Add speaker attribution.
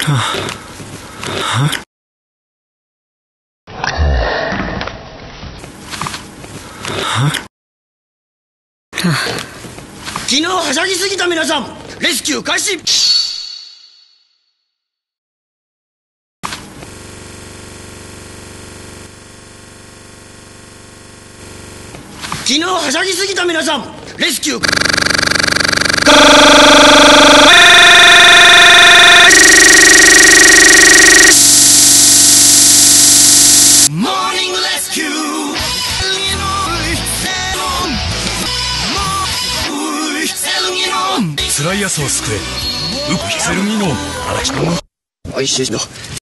Speaker 1: 昨日はしゃぎすぎた皆さん、レスキュー開始。昨日はしゃぎすぎた皆さん、レスキュー。モーニングレスキュー。
Speaker 2: 辛いやつを救え。ウッピセルミノン。
Speaker 1: おいしいの。